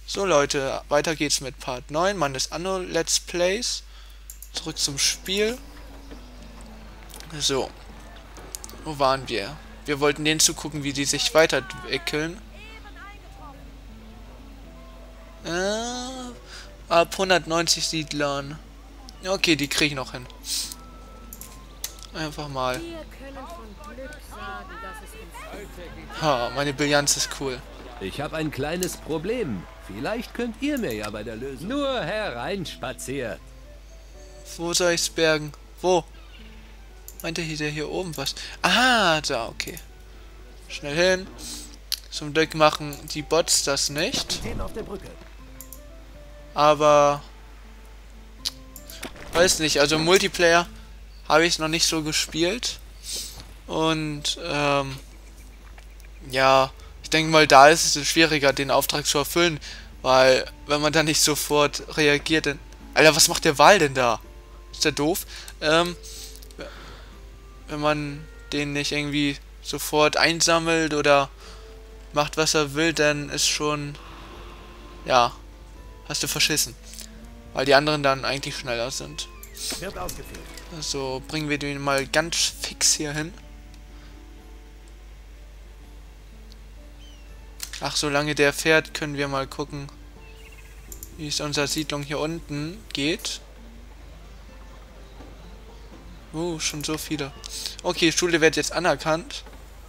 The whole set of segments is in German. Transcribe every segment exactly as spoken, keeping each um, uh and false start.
So Leute, weiter geht's mit Part neun meines Anno Let's Plays. Zurück zum Spiel. So. Wo waren wir? Wir wollten denen zugucken, wie die sich weiterentwickeln. Äh, ab hundertneunzig Siedlern. Okay, die kriege ich noch hin. Einfach mal. Ha, meine Bilanz ist cool. Ich habe ein kleines Problem. Vielleicht könnt ihr mir ja bei der Lösung... Nur hereinspaziert. Wo soll ich's bergen? Wo? Meinte hier, hier oben was? Ah, da, okay. Schnell hin. Zum Glück machen die Bots das nicht. Aber... weiß nicht, also im Multiplayer habe ich es noch nicht so gespielt. Und, ähm... ja... ich denke mal, da ist es schwieriger, den Auftrag zu erfüllen, weil wenn man dann nicht sofort reagiert, dann... Alter, was macht der Wal denn da? Ist der doof? Ähm, wenn man den nicht irgendwie sofort einsammelt oder macht, was er will, dann ist schon... ja, hast du verschissen. Weil die anderen dann eigentlich schneller sind. Wird ausgeführt. Also bringen wir den mal ganz fix hier hin. Ach, solange der fährt, können wir mal gucken, wie es unserer Siedlung hier unten geht. Uh, schon so viele. Okay, Schule wird jetzt anerkannt.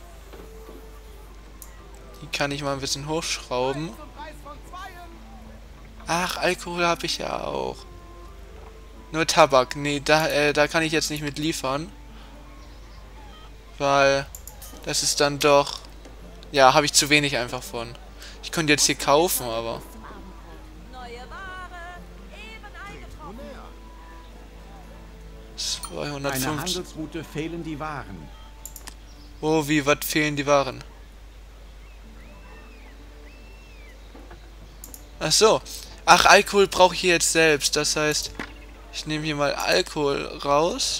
Die kann ich mal ein bisschen hochschrauben. Ach, Alkohol habe ich ja auch. Nur Tabak. Nee, da, äh, da kann ich jetzt nicht mit liefern. Weil das ist dann doch... ja, habe ich zu wenig einfach von. Ich könnte jetzt hier kaufen, aber... zweihundertfünfzig. Einer Handelsroute fehlen die Waren. Oh, wie, was fehlen die Waren? Ach so. Ach, Alkohol brauche ich hier jetzt selbst. Das heißt, ich nehme hier mal Alkohol raus.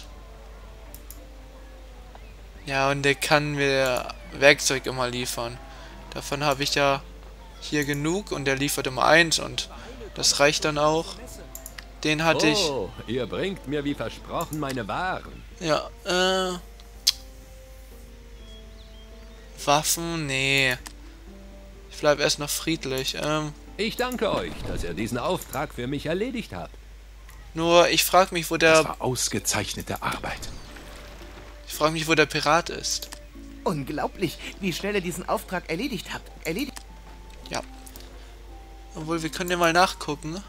Ja, und der kann mir Werkzeug immer liefern. Davon habe ich ja hier genug und der liefert immer eins und das reicht dann auch. Den hatte ich... Oh, ihr bringt mir wie versprochen meine Waren. Ja, äh... Waffen? Nee. Ich bleib erst noch friedlich. Ähm... Ich danke euch, dass ihr diesen Auftrag für mich erledigt habt. Nur, ich frage mich, wo Das der... war ausgezeichnete Arbeit. Ich frage mich, wo der Pirat ist. Unglaublich, wie schnell ihr diesen Auftrag erledigt habt. Erledigt. Ja. Obwohl, wir können ja mal nachgucken.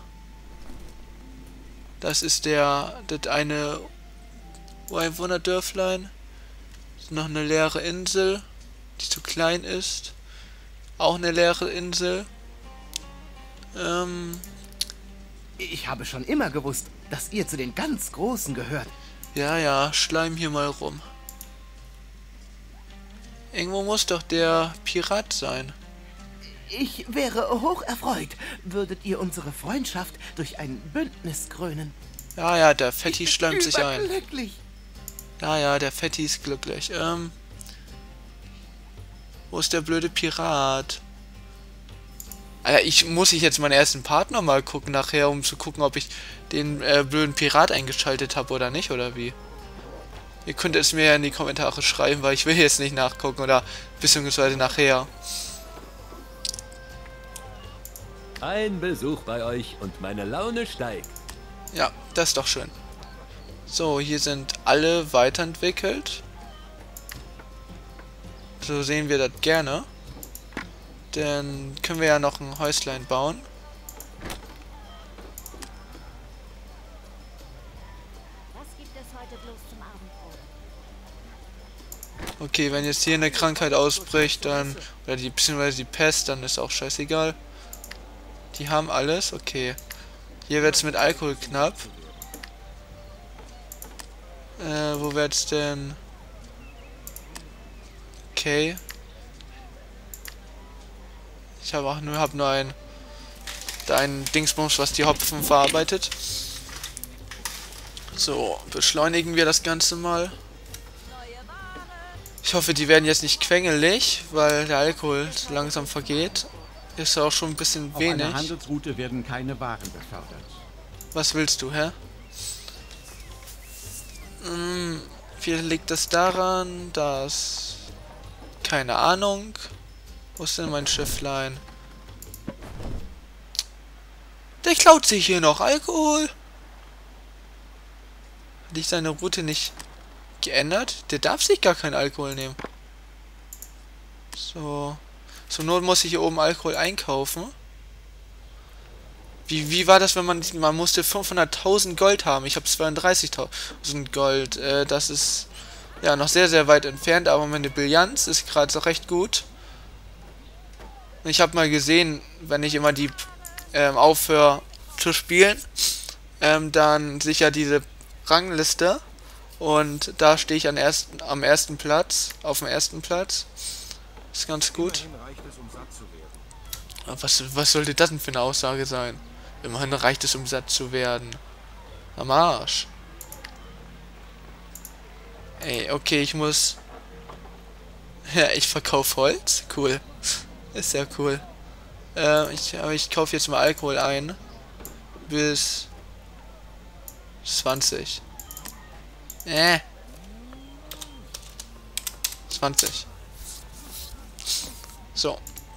Das ist der... das eine... Einwohnerdörflein. Ist noch eine leere Insel, die zu klein ist. Auch eine leere Insel. Ähm... Ich habe schon immer gewusst, dass ihr zu den ganz Großen gehört. Ja, ja, schleim hier mal rum. Irgendwo muss doch der Pirat sein. Ich wäre hoch erfreut, würdet ihr unsere Freundschaft durch ein Bündnis krönen. Ja, ja, der Fetti schleimt sich ein. Überglücklich. Ja, ja, der Fetti ist glücklich. Ähm... Wo ist der blöde Pirat? Alter, ich muss ich jetzt meinen ersten Partner mal gucken nachher, um zu gucken, ob ich den äh, blöden Pirat eingeschaltet habe oder nicht, oder wie? Ihr könnt es mir ja in die Kommentare schreiben, weil ich will jetzt nicht nachgucken oder beziehungsweise nachher. Ein Besuch bei euch und meine Laune steigt. Ja, das ist doch schön. So, hier sind alle weiterentwickelt. So sehen wir das gerne. Dann können wir ja noch ein Häuslein bauen. Okay, wenn jetzt hier eine Krankheit ausbricht, dann... oder die, beziehungsweise die Pest, dann ist auch scheißegal. Die haben alles, okay. Hier wird es mit Alkohol knapp. Äh, wo wird's denn... Okay. Ich habe auch nur, hab nur ein... ein Dingsbums, was die Hopfen verarbeitet. So, beschleunigen wir das Ganze mal. Ich hoffe, die werden jetzt nicht quengelig, weil der Alkohol langsam vergeht. Ist auch schon ein bisschen Auf wenig. einer Handelsroute werden keine Waren befördert. Was willst du, hä? Hm, vielleicht liegt das daran, dass... Keine Ahnung. Wo ist denn mein Schifflein? Der klaut sich hier noch Alkohol. Hatte ich seine Route nicht geändert? Der darf sich gar keinen Alkohol nehmen. So. Zur Not muss ich hier oben Alkohol einkaufen. Wie, wie war das, wenn man... Man musste fünfhunderttausend Gold haben. Ich habe zweiunddreißigtausend Gold. Äh, das ist... Ja, noch sehr, sehr weit entfernt. Aber meine Bilanz ist gerade recht gut. Ich habe mal gesehen, wenn ich immer die ähm, aufhöre zu spielen, ähm, dann sicher diese Rangliste. Und da stehe ich an ersten, am ersten Platz. Auf dem ersten Platz. Ist ganz gut. Was, was sollte das denn für eine Aussage sein? Immerhin reicht es, um satt zu werden. Am Arsch. Ey, okay, ich muss... Ja, ich verkaufe Holz. Cool. Ist ja cool. Äh, ich, aber ich kaufe jetzt mal Alkohol ein. Bis... zwanzig. Äh. zwanzig. So.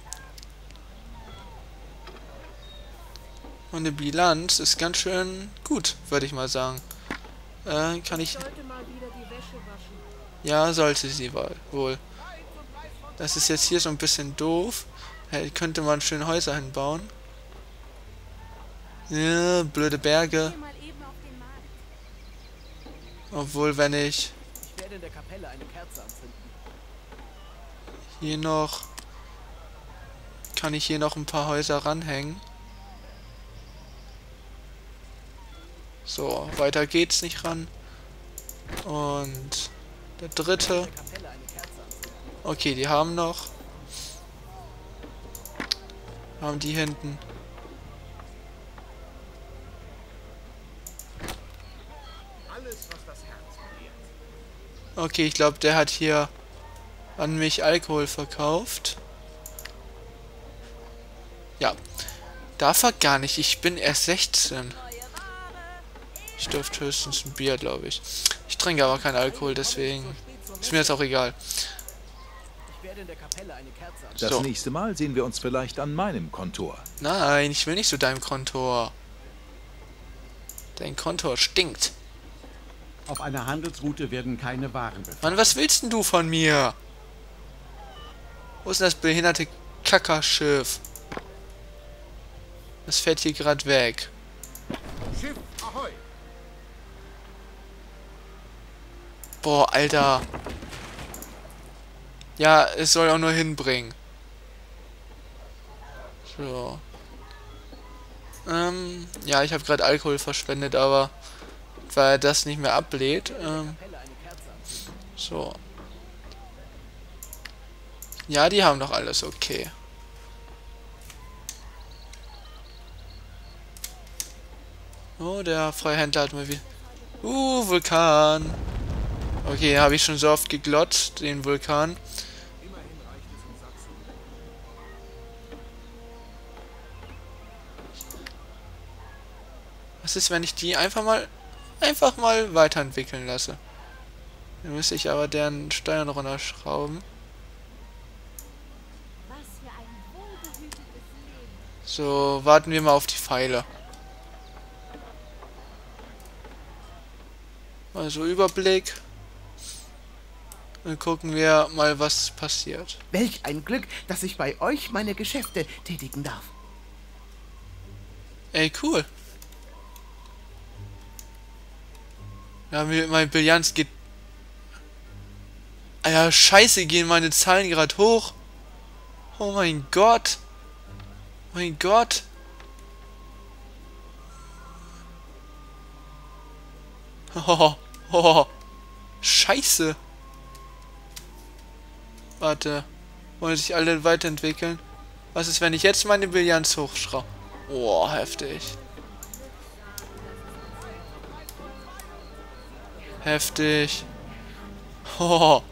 Und die Bilanz ist ganz schön gut, würde ich mal sagen. Äh, kann ich... Ja, sollte sie wohl. Das ist jetzt hier so ein bisschen doof. Hey, könnte man schön Häuser hinbauen. Ja, blöde Berge. Obwohl, wenn ich... Hier noch... Kann ich hier noch ein paar Häuser ranhängen. So, weiter geht's nicht ran. Und der dritte. Okay, die haben noch. Haben die hinten. Okay, ich glaube, der hat hier an mich Alkohol verkauft. Ja. Darf er gar nicht. Ich bin erst sechzehn. Ich dürfte höchstens ein Bier, glaube ich. Ich trinke aber keinen Alkohol, deswegen ist mir jetzt auch egal. Das So. nächste Mal sehen wir uns vielleicht an meinem Kontor. Nein, ich will nicht zu deinem Kontor. Dein Kontor stinkt. Auf einer Handelsroute werden keine Waren befördert. Mann, was willst denn du von mir? Wo ist denn das behinderte Kackerschiff? Das fährt hier gerade weg. Schiff, ahoi! Boah, Alter. Ja, es soll auch nur hinbringen. So. Ähm, ja, ich habe gerade Alkohol verschwendet, aber weil er das nicht mehr ablädt. Ähm, so. Ja, die haben doch alles okay. Oh, der Freihändler hat mir wieder... Uh, Vulkan. Okay, habe ich schon so oft geglotzt, den Vulkan. Was ist, wenn ich die einfach mal einfach mal weiterentwickeln lasse? Dann müsste ich aber deren Steuern runterschrauben. So, warten wir mal auf die Pfeile. Also Überblick. Dann gucken wir mal, was passiert. Welch ein Glück, dass ich bei euch meine Geschäfte tätigen darf. Ey, cool. Ja, mir- mein Bilanz geht... Alter, scheiße, gehen meine Zahlen gerade hoch. Oh mein Gott. Mein Gott. Oh, oh. Scheiße. Warte. Wollen sich alle weiterentwickeln? Was ist, wenn ich jetzt meine Bilanz hochschraube? Oh, heftig. Heftig. Oh.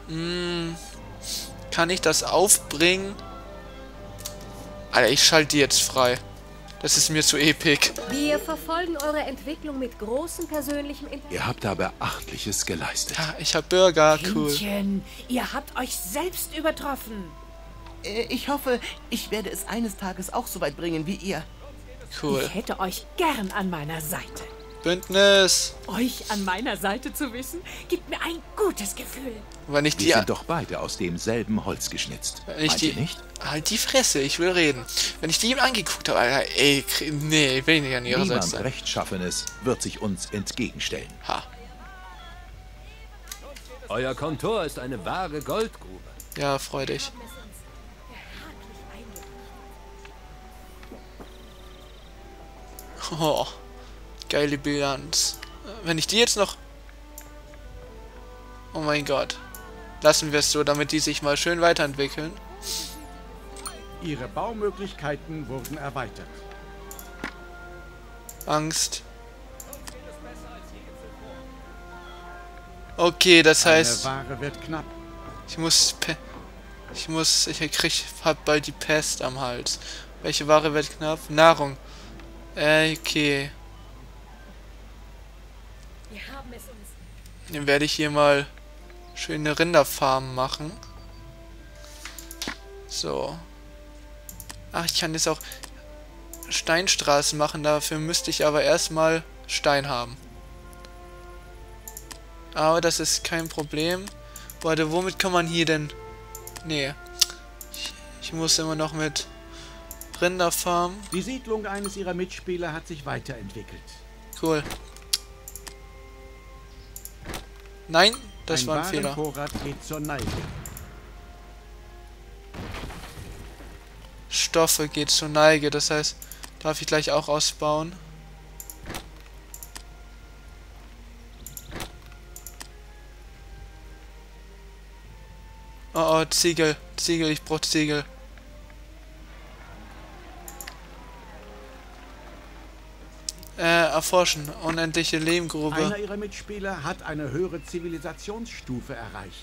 Hm, kann ich das aufbringen? Alter, ich schalte die jetzt frei. Das ist mir zu epic. Wir verfolgen eure Entwicklung mit großem persönlichem Interesse. Ihr habt da Beachtliches geleistet. Ja, ich hab Burger, cool. Kindchen, ihr habt euch selbst übertroffen. Äh, Ich hoffe, ich werde es eines Tages auch so weit bringen wie ihr. Cool. Ich hätte euch gern an meiner Seite. Bündnis. Euch an meiner Seite zu wissen, gibt mir ein gutes Gefühl. Wenn ich die... Wir sind doch beide aus demselben Holz geschnitzt. Wenn ich Meint die... ihr nicht? Halt die Fresse, ich will reden. Wenn ich die ihm angeguckt habe, Alter, ey, kr- nee, ich will nicht an ihrer Seite Niemand sein. Rechtschaffenes wird sich uns entgegenstellen. Ha. Euer Kontor ist eine wahre Goldgrube. Ja, freu dich. Oh, geile Bilanz. Wenn ich die jetzt noch... Oh mein Gott. Lassen wir es so, damit die sich mal schön weiterentwickeln. Ihre Baumöglichkeiten wurden erweitert. Angst. Okay, das heißt, Eine Ware wird knapp. ich muss... Pe ich muss... Ich krieg... hab bald die Pest am Hals. Welche Ware wird knapp? Nahrung. Äh, okay. Wir haben es uns. Dann werde ich hier mal schöne Rinderfarmen machen. So. Ach, ich kann jetzt auch Steinstraßen machen. Dafür müsste ich aber erstmal Stein haben. Aber das ist kein Problem. Warte, womit kann man hier denn... Nee. Ich, ich muss immer noch mit Rinderfarmen. Die Siedlung eines ihrer Mitspieler hat sich weiterentwickelt. Cool. Nein, das ein war ein Fehler. Warenvorrat geht zur Neige. Stoffe geht zur Neige, das heißt, darf ich gleich auch ausbauen. Oh, oh, Ziegel, Ziegel, ich brauche Ziegel. Äh, erforschen, unendliche Lehmgrube. Einer ihrer Mitspieler hat eine höhere Zivilisationsstufe erreicht.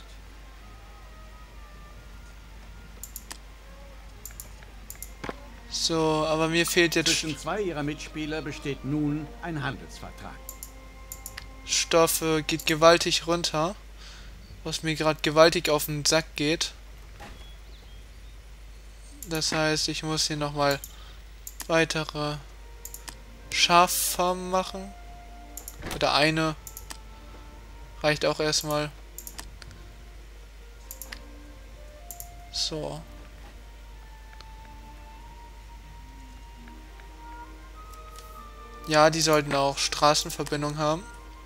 So, aber mir fehlt jetzt Zwischen zwei ihrer Mitspieler besteht nun ein Handelsvertrag. Stoffe, geht gewaltig runter. Was mir gerade gewaltig auf den Sack geht. Das heißt, ich muss hier nochmal weitere Schaffarmen machen. Oder eine. Reicht auch erstmal. So. Ja, die sollten auch Straßenverbindung haben.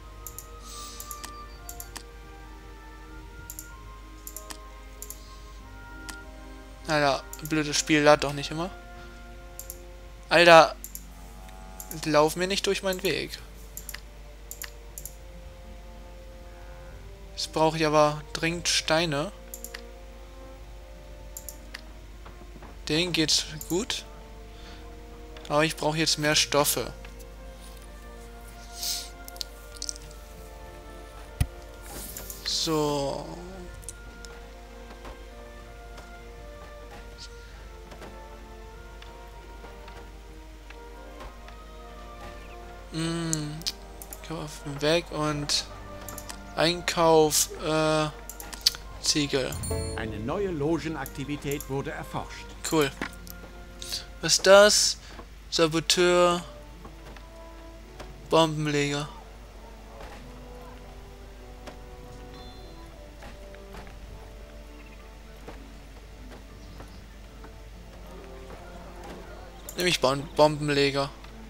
Alter, blödes Spiel, lad doch nicht immer. Alter, lauf mir nicht durch meinen Weg. Jetzt brauche ich aber dringend Steine. Den geht's gut. Aber ich brauche jetzt mehr Stoffe. So. Mm, Kauf weg und Einkauf äh, Ziegel. Eine neue Logenaktivität wurde erforscht. Cool. Was ist das? Saboteur. Bombenleger. Nämlich Bom Bombenleger.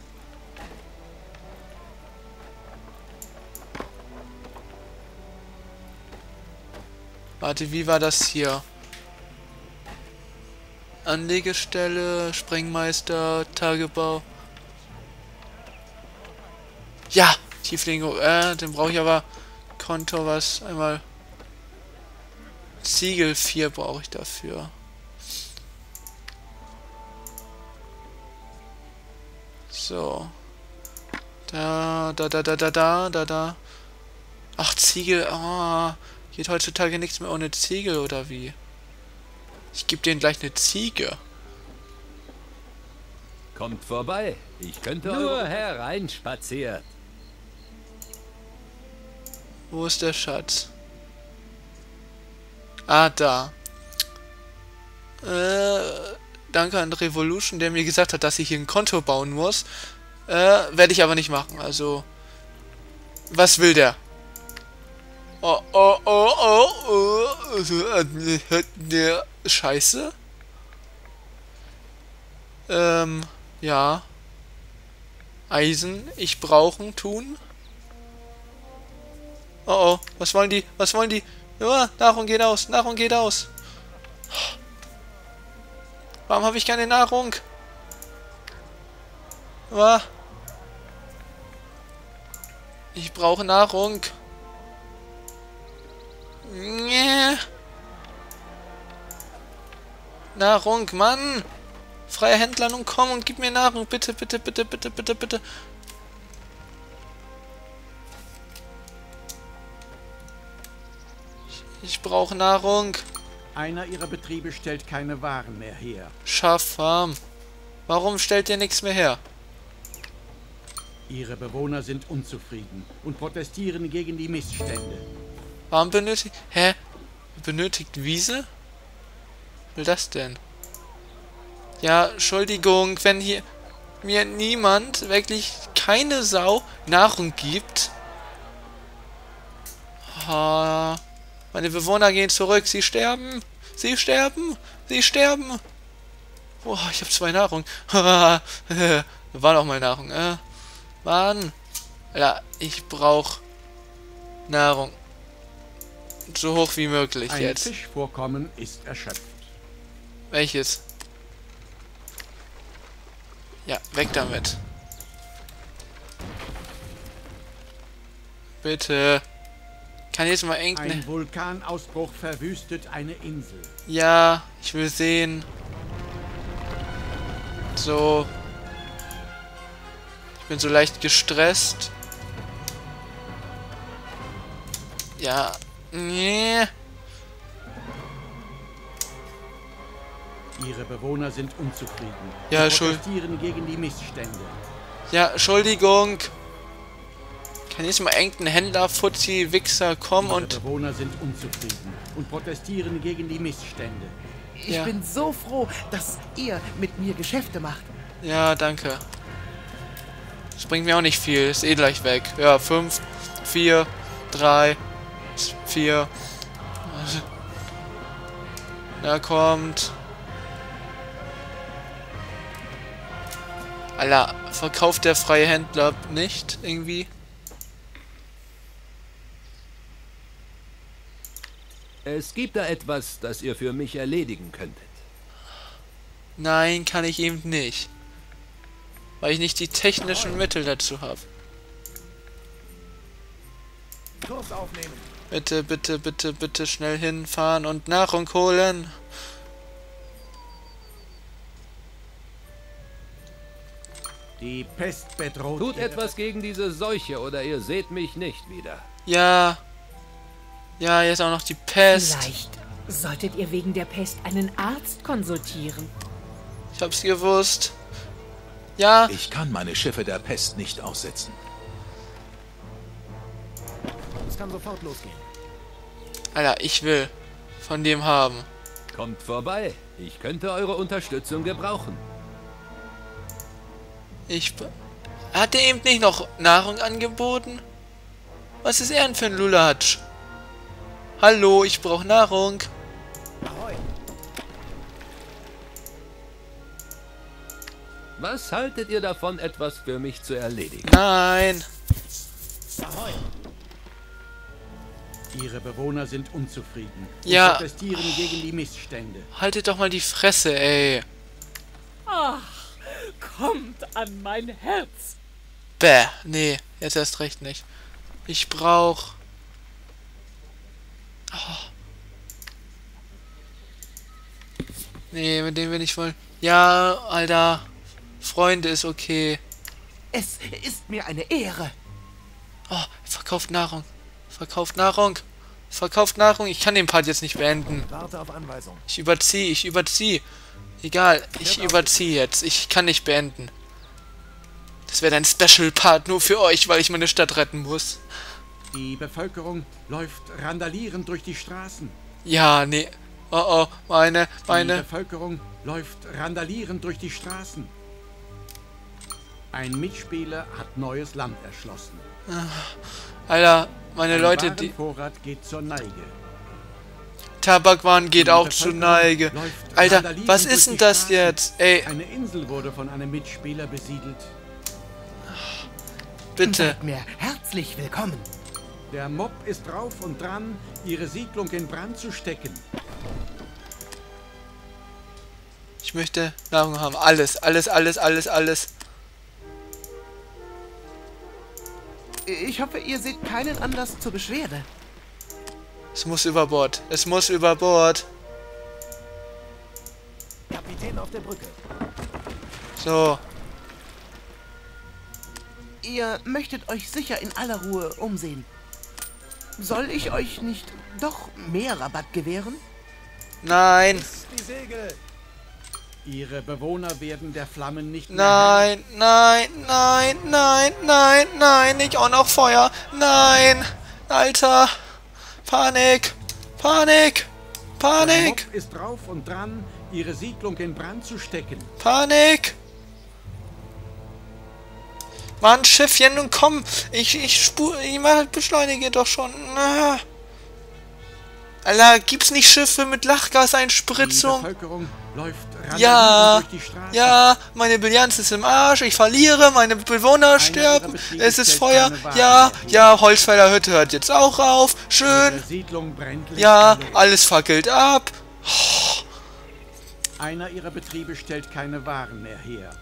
Warte, wie war das hier? Anlegestelle, Sprengmeister, Tagebau. Ja, Tieflingo. Äh, den brauche ich aber Konto was. Einmal Ziegel vier brauche ich dafür. So. Da, da, da, da, da, da, da, da. Ach, Ziegel. Ah, Geht heutzutage nichts mehr ohne Ziegel, oder wie? Ich gebe denen gleich eine Ziege. Kommt vorbei. Ich könnte nur hereinspaziert. Wo ist der Schatz? Ah, da. Äh, danke an Revolution, der mir gesagt hat, dass ich hier ein Konto bauen muss. Äh, werde ich aber nicht machen. Also, was will der? Oh, oh, oh, oh, oh. Der Scheiße. Ähm, ja. Eisen, ich brauchen, tun. Oh, oh, was wollen die? Was wollen die? Ja, Nahrung geht aus, Nahrung geht aus. Warum habe ich keine Nahrung? Ah. Ich brauche Nahrung. Nee. Nahrung, Mann! Freier Händler, nun komm und gib mir Nahrung. Bitte, bitte, bitte, bitte, bitte, bitte. Ich, ich brauche Nahrung. Einer ihrer Betriebe stellt keine Waren mehr her. Schaffarm. Warum stellt ihr nichts mehr her? Ihre Bewohner sind unzufrieden und protestieren gegen die Missstände. Warum benötigt... Hä? Benötigt Wiese? Was will das denn? Ja, Entschuldigung, wenn hier mir niemand, wirklich keine Sau, Nahrung gibt. Ah, meine Bewohner gehen zurück. Sie sterben. Sie sterben. Sie sterben. Oh, ich habe zwei Nahrung. War doch mal Nahrung. Äh, Mann. Ja, ich brauche Nahrung. So hoch wie möglich Ein jetzt. Fischvorkommen ist erschöpft. Welches? Ja, weg damit. Bitte. Kann jetzt mal irgendeine... Ein Vulkanausbruch verwüstet eine Insel. Ja, ich will sehen. So. Ich bin so leicht gestresst. Ja. Nee. Ihre Bewohner sind unzufrieden. Ja, Sie Schuld- protestieren gegen die Missstände. Ja, Entschuldigung. Kann jetzt mal irgendein Händler, Fuzzi, Wichser kommen Ihre und... Bewohner sind unzufrieden und protestieren gegen die Missstände. Ich Ja. bin so froh, dass ihr mit mir Geschäfte macht. Ja, danke. Das bringt mir auch nicht viel. Ist eh gleich weg. Ja, fünf, vier, drei, vier. Da kommt... Alter, verkauft der freie Händler nicht irgendwie? Es gibt da etwas, das ihr für mich erledigen könntet. Nein, kann ich eben nicht. Weil ich nicht die technischen Mittel dazu habe. Kurs aufnehmen. Bitte, bitte, bitte, bitte schnell hinfahren und Nahrung holen. Die Pest bedroht... Tut ihre- etwas gegen diese Seuche oder ihr seht mich nicht wieder. Ja. Ja, jetzt auch noch die Pest. Vielleicht solltet ihr wegen der Pest einen Arzt konsultieren. Ich hab's gewusst. Ja. Ich kann meine Schiffe der Pest nicht aussetzen. Es kann sofort losgehen. Alter, ich will von dem haben. Kommt vorbei. Ich könnte eure Unterstützung gebrauchen. Ich... be- Hat er eben nicht noch Nahrung angeboten? Was ist er denn für ein Lulatsch? Hallo, ich brauche Nahrung. Ahoi. Was haltet ihr davon, etwas für mich zu erledigen? Nein. Ahoi. Ihre Bewohner sind unzufrieden und Ja. protestieren gegen die Missstände. Haltet doch mal die Fresse, ey. Ach, kommt an mein Herz. Bäh. Nee, jetzt erst recht nicht. Ich brauch... Oh. Nee, mit dem will ich wohl... Ja, Alter. Freunde ist okay. Es ist mir eine Ehre. Oh, verkauft Nahrung. Verkauft Nahrung. Verkauft Nahrung. Ich kann den Part jetzt nicht beenden. Warte auf Anweisung. Ich überziehe, ich überziehe. Egal, ich überziehe jetzt. Ich kann nicht beenden. Das wäre ein Special-Part nur für euch, weil ich meine Stadt retten muss. Die Bevölkerung läuft randalierend durch die Straßen. Ja, nee. Oh oh, meine, meine. Die Bevölkerung läuft randalierend durch die Straßen. Ein Mitspieler hat neues Land erschlossen. Alter, meine Ein Leute, die... Warenvorrat geht zur Neige. Tabakwaren geht Die auch zur Bevölkerung Neige. läuft Alter, randalierend was durch ist denn die das Straßen. jetzt? Ey, Eine Insel wurde von einem Mitspieler besiedelt. bitte. Seid mir herzlich willkommen. Der Mob ist drauf und dran, ihre Siedlung in Brand zu stecken. Ich möchte Nahrung haben. Alles, alles, alles, alles, alles. Ich hoffe, ihr seht keinen Anlass zur Beschwerde. Es muss über Bord. Es muss über Bord. Kapitän auf der Brücke. So. Ihr möchtet euch sicher in aller Ruhe umsehen. Soll ich euch nicht doch mehr Rabatt gewähren? Nein. Die Segel. Ihre Bewohner werden der Flammen nicht mehr Nein, nein, nein, nein, nein, nein. Nicht auch noch Feuer. Nein. Alter. Panik. Panik. Der Panik. Mob ist drauf und dran, ihre Siedlung in Brand zu stecken. Panik. Mann, Schiffchen, nun komm. Ich, ich spur, ich mach, beschleunige doch schon. Ah. Alter, gibt's nicht Schiffe mit Die Lachgaseinspritzung? Bevölkerung läuft randalierend Ja, durch die Straßen. ja, meine Bilanz ist im Arsch, ich verliere, meine Bewohner sterben, Betriebe es ist stellt Feuer, keine Waren ja, mehr her. ja, Holzfäller Hütte hört jetzt auch auf, schön, Ihre Siedlung brennt ja, lichterloh. alles fackelt ab. Einer ihrer Betriebe stellt keine Waren mehr her.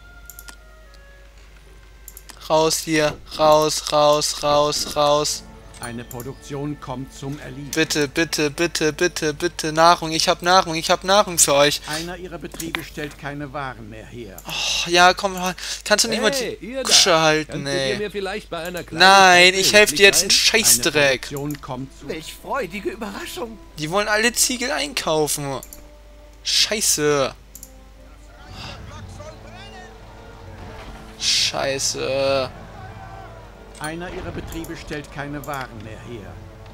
Raus hier, raus, raus, raus, raus. Eine Produktion kommt zum Erliegen. Bitte, bitte, bitte, bitte, bitte, Nahrung, ich hab Nahrung, ich hab Nahrung für euch. Einer ihrer Betriebe stellt keine Waren mehr her. Oh, ja, komm, kannst du nicht mal Hey, die ihr da. Kusche halten, Könntet ihr ey. mir vielleicht bei einer kleinen Nein, Zeit ich helfe dir jetzt einen behilflich Eine Scheißdreck. Produktion kommt zu. Welch freudige Überraschung. Die wollen alle Ziegel einkaufen. Scheiße. Scheiße. Einer ihrer Betriebe stellt keine Waren mehr her.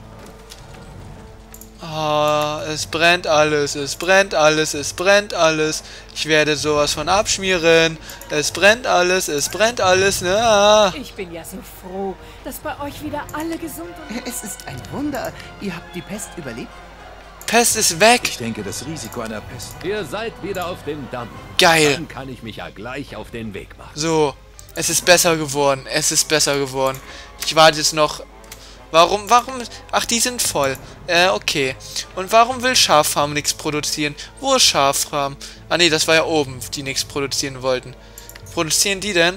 Ah, es brennt alles, es brennt alles, es brennt alles. Ich werde sowas von abschmieren. Es brennt alles, es brennt alles. Ne? Ah. Ich bin ja so froh, dass bei euch wieder alle gesund und... Es ist ein Wunder. Ihr habt die Pest überlebt? Pest ist weg. Ich denke, das Risiko einer Pest. sein. Ihr seid wieder auf dem Damm. Geil. Dann kann ich mich ja gleich auf den Weg machen. So, es ist besser geworden. Es ist besser geworden. Ich warte jetzt noch. Warum, warum? Ach, die sind voll. Äh, okay. Und warum will Schaffarm nichts produzieren? Wo ist Schaffarm? Ah, nee, das war ja oben, die nichts produzieren wollten. Produzieren die denn?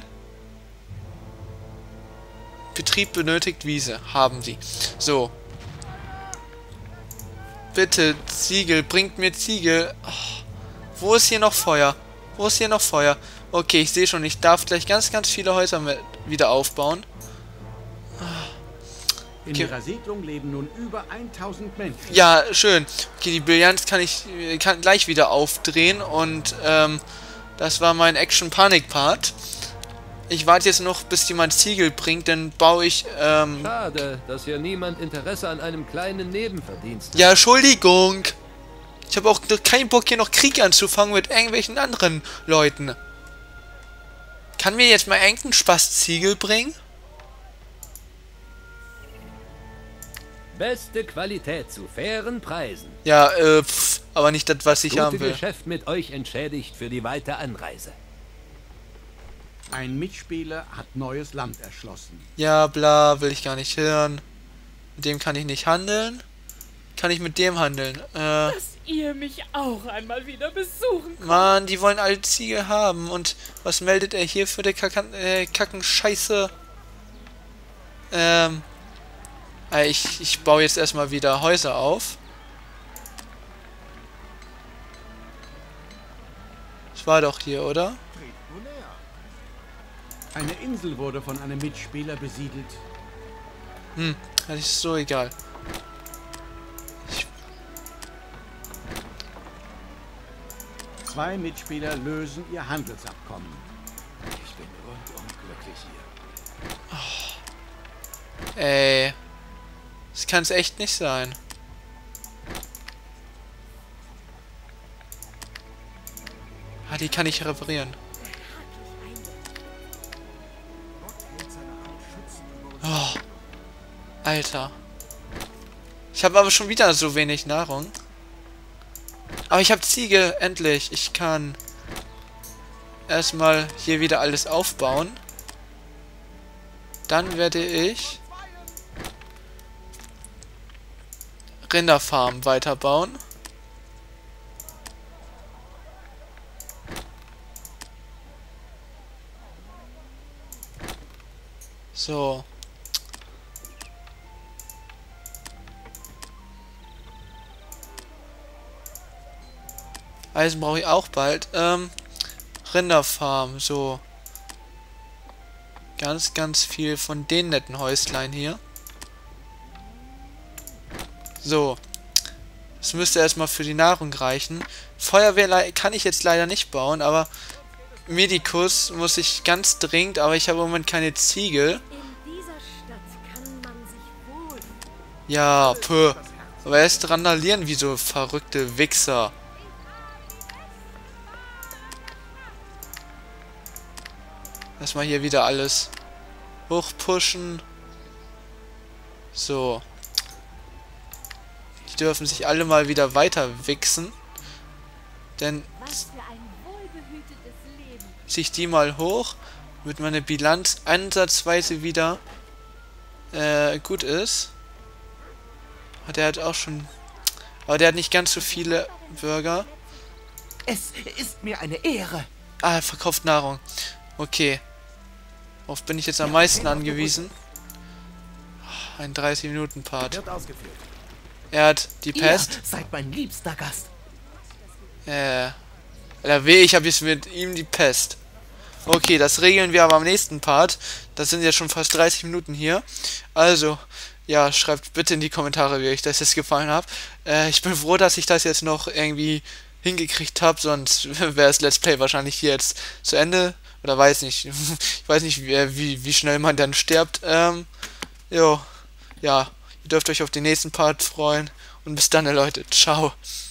Betrieb benötigt Wiese. Haben sie. So. Bitte, Ziegel, bringt mir Ziegel. Oh, wo ist hier noch Feuer? Wo ist hier noch Feuer? Okay, ich sehe schon, ich darf gleich ganz, ganz viele Häuser mit wieder aufbauen. In Okay. ihrer Siedlung leben nun über tausend Menschen. Ja, schön. Okay, die Bilanz kann ich kann gleich wieder aufdrehen und ähm, das war mein Action-Panik-Part. Ich warte jetzt noch, bis jemand Ziegel bringt, dann baue ich, ähm... Schade, dass hier niemand Interesse an einem kleinen Nebenverdienst hat. Ja, Entschuldigung. Ich habe auch keinen Bock, hier noch Krieg anzufangen mit irgendwelchen anderen Leuten. Kann mir jetzt mal irgendein Spaß Ziegel bringen? Beste Qualität zu fairen Preisen. Ja, äh, pff, aber nicht das, was ich Gute haben will. Geschäft mit euch entschädigt für die weite Anreise. Ein Mitspieler hat neues Land erschlossen. Ja, bla, will ich gar nicht hören. Mit dem kann ich nicht handeln. Kann ich mit dem handeln? Äh, Dass ihr mich auch einmal wieder besuchen könnt. Mann, die wollen alle Ziegel haben. Und was meldet er hier für die Kacken, äh, Kacken Scheiße? Ähm, äh, ich, ich baue jetzt erstmal wieder Häuser auf. Das war doch hier, oder? Eine Insel wurde von einem Mitspieler besiedelt. Hm, das ist so egal. Zwei Mitspieler lösen ihr Handelsabkommen. Ich bin rundum glücklich hier. Ey. Das kann es echt nicht sein. Ah, die kann ich reparieren. Oh. Alter. Ich habe aber schon wieder so wenig Nahrung. Aber ich habe Ziege, endlich. Ich kann erstmal hier wieder alles aufbauen. Dann werde ich Rinderfarm weiterbauen. So. Eisen brauche ich auch bald. Ähm, Rinderfarm, so. Ganz, ganz viel von den netten Häuslein hier. So. Das müsste erstmal für die Nahrung reichen. Feuerwehr kann ich jetzt leider nicht bauen, aber Medikus muss ich ganz dringend, aber ich habe im Moment keine Ziegel. In dieser Stadt kann man sich wohl... Ja, puh. Aber erst randalieren wie so verrückte Wichser. Erstmal hier wieder alles hochpushen. So. Die dürfen sich alle mal wieder weiter wichsen. Denn Was für ein wohlbehütetes Leben. ziehe ich die mal hoch, damit meine Bilanz ansatzweise wieder äh, gut ist. Aber der hat auch schon... Aber der hat nicht ganz so viele Bürger. Es ist mir eine Ehre. Ah, er verkauft Nahrung. Okay. Worauf bin ich jetzt am meisten angewiesen? Ein dreißig Minuten Part. Wird ausgeführt. Er hat die Ihr Pest. seid mein liebster Gast. Äh. Oder weh, ich habe jetzt mit ihm die Pest. Okay, das regeln wir aber am nächsten Part. Das sind ja schon fast dreißig Minuten hier. Also, ja, schreibt bitte in die Kommentare, wie euch das jetzt gefallen hat. Äh, ich bin froh, dass ich das jetzt noch irgendwie hingekriegt habe, sonst wäre das Let's Play wahrscheinlich hier jetzt zu Ende. Oder weiß nicht. Ich weiß nicht, wie, wie, wie schnell man dann stirbt. Ähm, jo. Ja, ihr dürft euch auf den nächsten Part freuen. Und bis dann, Leute. Ciao.